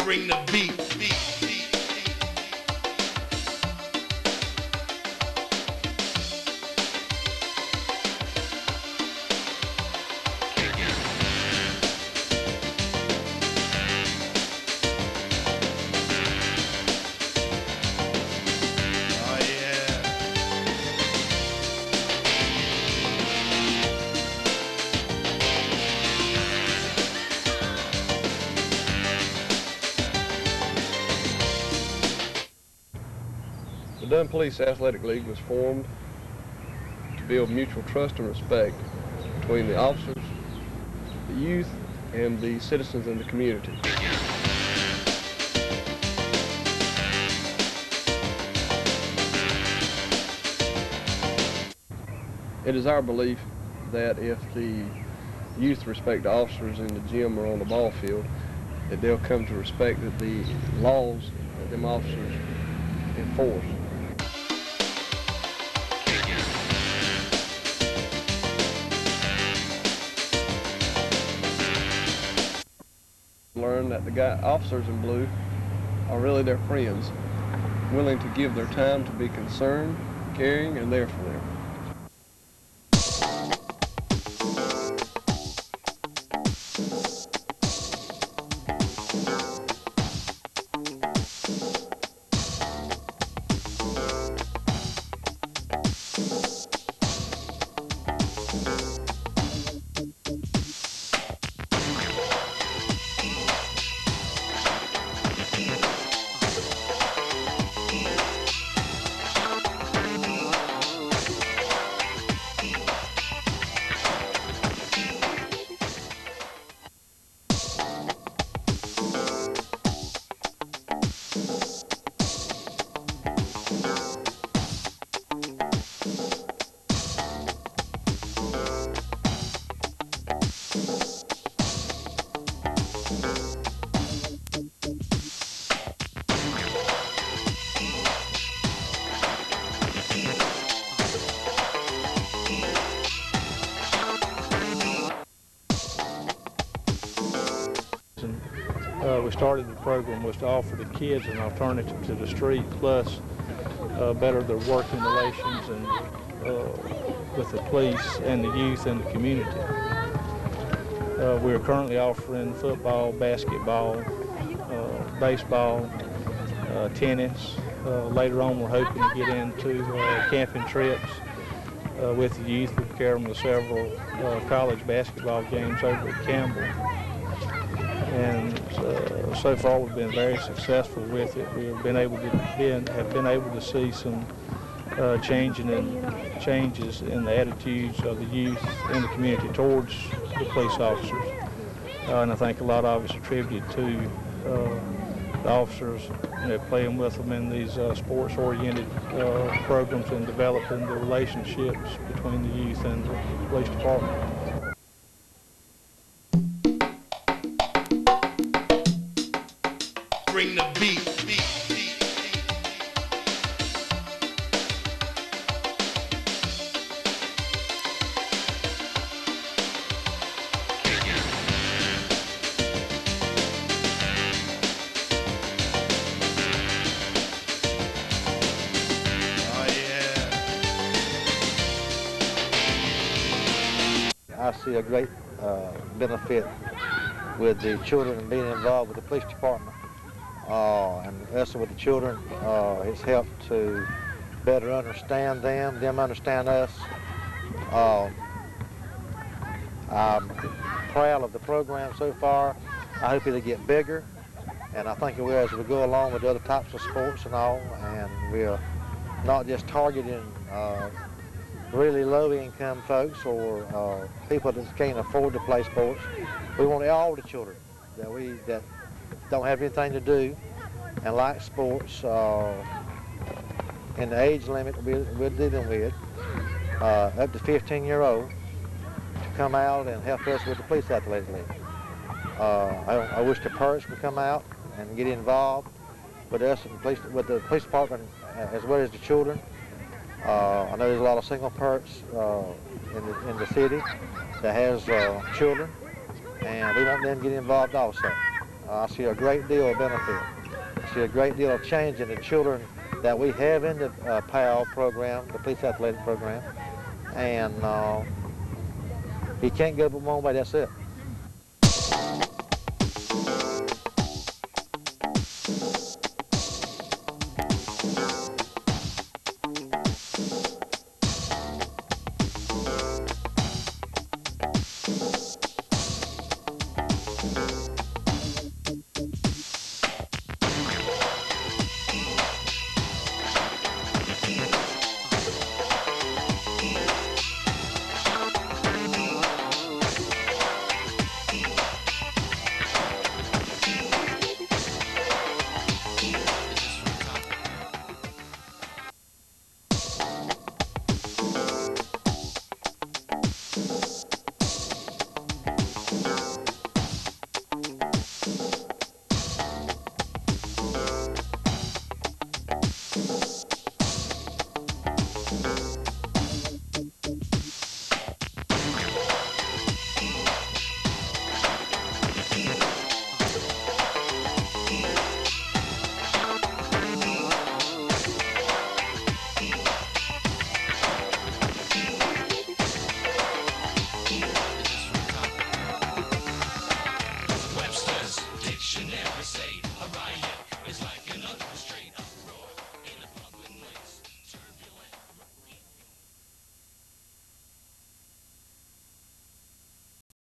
Bring the beat. The Dunn Police Athletic League was formed to build mutual trust and respect between the officers, the youth, and the citizens in the community. It is our belief that if the youth respect the officers in the gym or on the ball field, that they'll come to respect the laws that them officers enforce. Learn that the officers in blue are really their friends, willing to give their time to be concerned, caring, and there for them. We started the program was to offer the kids an alternative to the street, plus better their working relations and with the police and the youth and the community. We are currently offering football, basketball, baseball, tennis. Later on, we're hoping to get into camping trips with the youth. We've carried them to several college basketball games over at Campbell. And so far we've been very successful with it. We've been able to see some changes in the attitudes of the youth in the community towards the police officers. And I think a lot of it's attributed to the officers, playing with them in these sports-oriented programs and developing the relationships between the youth and the police department. Bring the beat. I see a great benefit with the children being involved with the police department. And also with the children, it's helped to better understand them understand us. I'm proud of the program so far. I hope it'll get bigger, and I think it will as we go along with other types of sports and all, and we're not just targeting really low-income folks or people that can't afford to play sports. We want all the children that don't have anything to do and like sports in the age limit we're dealing with, up to 15-year-old, to come out and help us with the Police Athletic League. I wish the parents would come out and get involved with us and with the police department as well as the children. I know there's a lot of single parents in the city that has children, and we want them to get involved also. I see a great deal of benefit. I see a great deal of change in the children that we have in the PAL program, the police athletic program, and he can't go but one way, that's it. Dictionary say